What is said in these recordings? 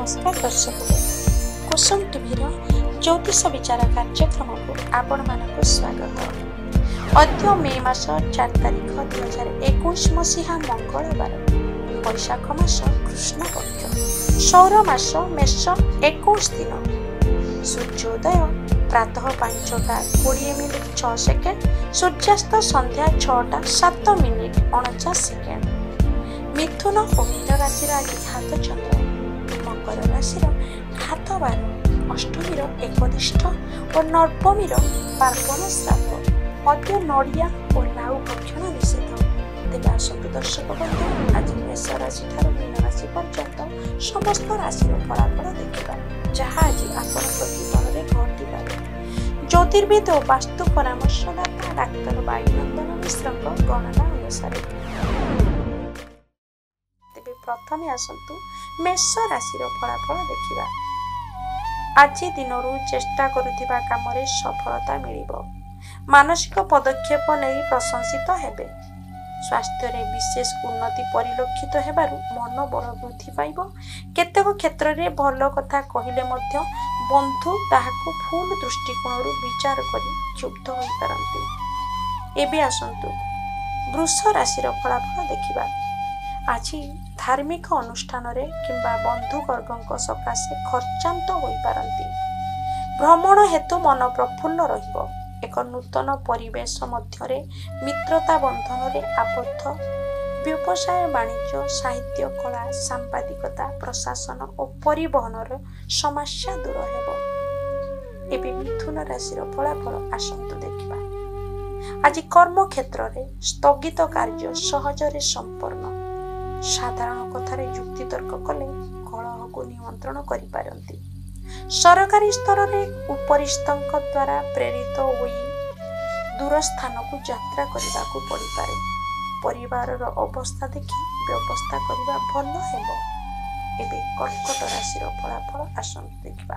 नमस्कार दर्शक कुसुम टीवीर ज्योतिष विचार कार्यक्रम को आपण मानक स्वागत। अद्य मे मास 4 तारिख 2021 मसीहा मंगलवार वैशाख मास कृष्ण पक्ष सौर मास मेष 21 दिन। सूर्योदय प्रातः 5:20 सूर्यास्त संध्या 6:07 मिथुन और मीन राशि घात चंद्र, मकर राशि घात 12, अष्टमी एकनिष्ठ और नवमी पार्वण श्राद्ध। अद्य नड़िया और लाउ भक्षण निषेध। तेज आसतु दर्शक बंधु आज मेष राशि ठारू मीन राशि पर्यंत समस्त राशि फलाफल देखा जहाँ आज आपण जीवन में घटी ज्योतिर्विद और वास्तु परामर्शदाता डाक्तर वायुनंदन मिश्र गणना अनुसार। प्रथम आसतु मेष राशि फलाफल देखा। आज दिन चेष्टा करुथिबा कामरे सफलता मिलिबो। मानसिक पदक्षेप नहीं प्रशंसित हेबे। स्वास्थ्य रे विशेष उन्नति परिलक्षित हेबारु मनोबल वृद्धि पाइबो। केतेक क्षेत्र रे भल कथा कहिले मध्य बंधु ताहाकु फुल दृष्टिकोण विचार करी क्षुब्ध होई पारंती। एबे आसंतु वृष राशि फलाफल देखिबा। आज धार्मिक अनुष्ठान रे किंबा बंधुवर्गों सकाशे खर्चांत होई पारंती। भ्रमण हेतु मन प्रफुल्ल रहिबो। एक नूतन परिवेश मध्यरे मित्रता बंधन रे आबद्ध। व्यवसाय वाणिज्य साहित्य कला सांबादिकता प्रशासन और परिवहन समस्या दूर हेबो। एबे मिथुन राशि फलाफल आसंतु देखिबा। आज कर्म क्षेत्र रे स्थगित कार्य सहजरे संपन्न। साधारण कथारे युक्ति तर्क कले कलह को नियंत्रण करि पारंती। सरकारी स्तर रे उपरिस्थक द्वारा प्रेरित होई दूर स्थान को यात्रा करने को पड़ी पारे। परिवार रो अवस्था देखि व्यवस्था करबा भल हेबो। एबे कर्कट राशि फलाफल आसंतु देखिबा।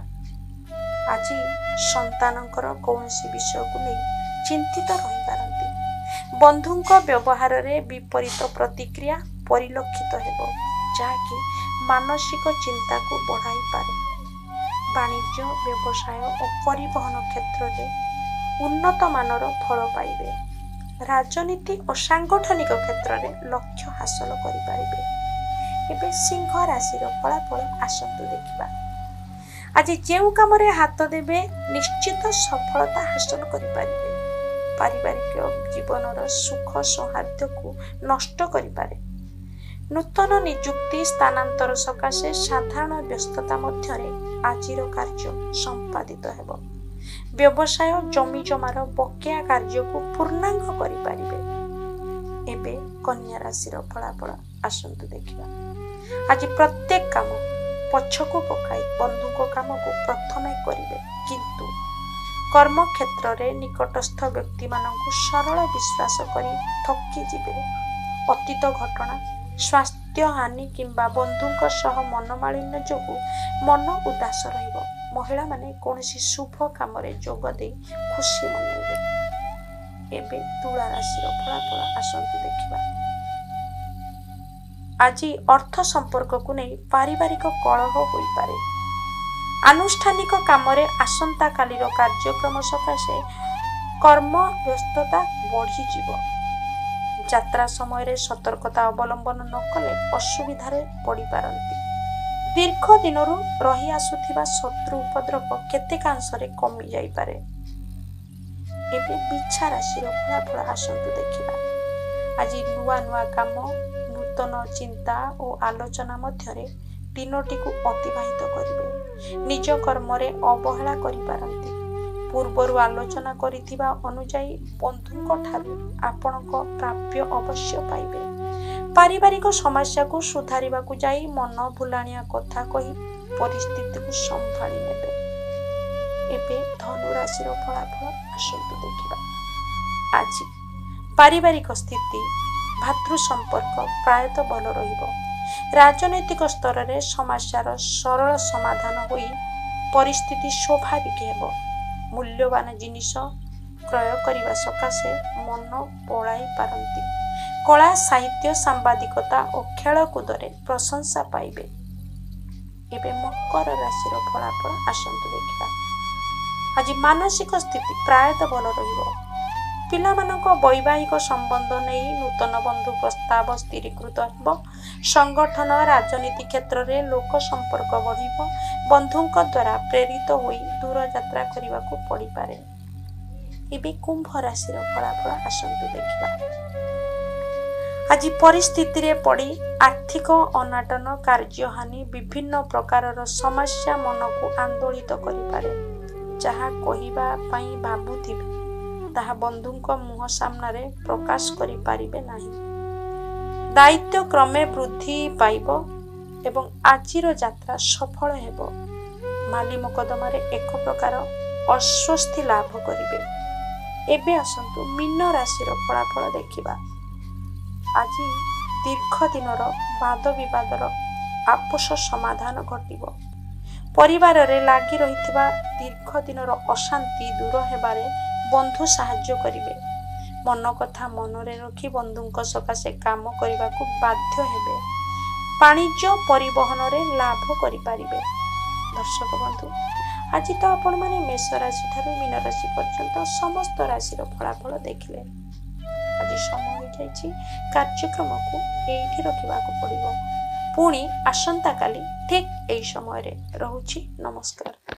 आज संतानकर कौनसी विषय को नहीं चिंतित रहि पारंती। बंधुंक व्यवहार रे विपरीत प्रतिक्रिया परिलक्षित हेबो जाकि मानसिक चिंता को बढ़ाई पारे। वाणिज्य व्यवसाय और परिवहन क्षेत्र में उन्नत मानर फल पाइबे। राजनीति और सांगठनिक क्षेत्र में लक्ष्य हासिल करि पारिबे। एबे सिंह राशि फलाफल आसंतु देखिबा। आज जेउ काम रे हाथ देबे निश्चित सफलता हासिल करि पारिबे। पारिवारिक जीवन सुख सौहार्द को नष्ट करि पारे। नूतन नियुक्ति स्थानांतर सकाशे साधारण व्यस्तता मध्यरे आजिर कार्य संपादित हेबो। व्यवसाय जमी जमार बकेया कार्य को पूर्णांग करि पारिबे। एबे कन्या राशि फलाफल आसंतु देखिबा। आज प्रत्येक काम पछकु पकाई बंधुक काम को प्रथमे करिवे, किंतु कर्म क्षेत्र रे निकटस्थ व्यक्ति मानकु सरल विश्वास करी थकी जिबे। अतीत घटना स्वास्थ्य हानि किंबा बंधुक सह मनमालिन्य जोगु मन उदास रहिबो। महिला माने कोनसी शुभ काम रे जोग दे खुशी मनाइबे। एबे तुला राशि फलाफल आसंतु देखिबा। आज अर्थ संपर्क को नहीं पारिवारिक कलह होई पारे। आनुष्ठानिक काम रे आसंता कालीर कार्यक्रम सकाशे कर्म व्यस्तता बढ़ी जीवो। यात्रा समय रे सतर्कता अवलंबन न कले असुविधा रे पड़ी पारंती। दीर्घ दिनरु रही आसुथिबा शत्रु उपद्रव केतेकांश रे कमी जाई पारे। एबे बिच्छा राशि फलाफल आसंतु देखिबा। आज नुआ नुआ काम नूतन चिंता और आलोचना मध्यरे दिनटी को अतिबाहित करिवे। निज कर्म रे अवहेला करि पारंती। पूर्वरु आलोचना करिथिबा अनुजाई बंधुंक ठारू आपणक प्राप्य अवश्य पाइबे। पारिवारिक समस्या को सुधारिबा को जाई मन भुलाणिया कथा कही परिस्थिति को संभाली नेबे। एबे धनु राशि फलाफल आसंतु देखिबा। आज पारिवारिक स्थिति भातृ संपर्क प्रायतः भल रहिबो। राजनैतिक स्तर रे समस्यार सरल समाधान होई परिस्थिति स्वाभाविक हेबो। मूल्यवान जिनिस क्रय करने सकाशे मन पलाई पारंती। कला साहित्य सांबादिकता और खेलकूद प्रशंसा पाइबे। ଏବେ ମକର ରାଶିର ଫଳାଫଳ ଆସନ୍ତୁ ଦେଖିବା। ଆଜି ମାନସିକ ସ୍ଥିତି ପ୍ରାୟତଃ ଭଲ ରହିବ। ପିଲାମାନଙ୍କ ବୈବାହିକ ସମ୍ବନ୍ଧ ନେଇ ନୂତନ ବନ୍ଧୁ ପ୍ରସ୍ତାବ ସ୍ଥିରୀକୃତ ହେବ। ସଂଗଠନ ରାଜନୀତି କ୍ଷେତ୍ରରେ ଲୋକ ସମ୍ପର୍କ ବଢ଼ିବ। ବନ୍ଧୁଙ୍କ ଦ୍ୱାରା ପ୍ରେରିତ ହୋଇ ଦୂର ଯାତ୍ରା କରିବାକୁ ପଡ଼ିପାରେ। ଏବେ କୁମ୍ଭ ରାଶିର ଫଳାଫଳ ଆସନ୍ତୁ ଦେଖିବା। ଆଜି ପରିସ୍ଥିତିରେ ପଡ଼ି ଆର୍ଥିକ ଅନାଟନ, କାର୍ଯ୍ୟହାନି, ବିଭିନ୍ନ ପ୍ରକାରର ସମସ୍ୟା ମନକୁ ଆନ୍ଦୋଳିତ କରିପାରେ। ଯାହା କହିବା ପାଇଁ ଭାବୁଥିବେ ତାହା ବନ୍ଧୁଙ୍କ ମୁହଁ ସାମ୍ନାରେ ପ୍ରକାଶ କରିପାରିବେ ନାହିଁ। ଦାୟିତ୍ୱ କ୍ରମେ ବୃଦ୍ଧି ପାଇବ ଏବଂ ଆଜିର ଯାତ୍ରା ସଫଳ ହେବ। ମାଲି ମକଦ୍ଦମାରେ ଏକ ପ୍ରକାର ଅସ୍ୱସ୍ତି ଲାଭ କରିବେ। ଏବେ ଆସନ୍ତୁ ମୀନ ରାଶିର ଫଳାଫଳ ଦେଖିବା। ଆଜି ଦୀର୍ଘ ଦିନର ବାଦ ବିବାଦର ଆପୋଷ ସମାଧାନ ଘଟିବ। ପରିବାରରେ ଲାଗି ରହିଥିବା ଦୀର୍ଘ ଦିନର ଅଶାନ୍ତି ଦୂର ହେବାରେ ବନ୍ଧୁ ସାହାଯ୍ୟ କରିବେ। ମନ କଥା ମନରେ ରଖି ବନ୍ଧୁଙ୍କ ସକାଶେ କାମ କରିବାକୁ ବାଧ୍ୟ ହେବେ। ବାଣିଜ୍ୟ ପରିବହନରେ ଲାଭ କରିପାରିବେ। ଦର୍ଶକ ବନ୍ଧୁ, ଆଜି ତ ଆପଣମାନେ ମେଷ ରାଶି ଠାରୁ ମୀନ ରାଶି ପର୍ଯ୍ୟନ୍ତ ସମସ୍ତ ରାଶିର ଫଳାଫଳ ଦେଖିଲେ। ଆଜି ସମୟ ହୋଇଯାଇଛି, କାର୍ଯ୍ୟକ୍ରମକୁ ଏଇଠି ରଖିବାକୁ ପଡ଼ିବ। ପୁଣି ଆସନ୍ତାକାଲି ଠିକ୍ ଏହି ସମୟରେ ରହୁଛି। ନମସ୍କାର।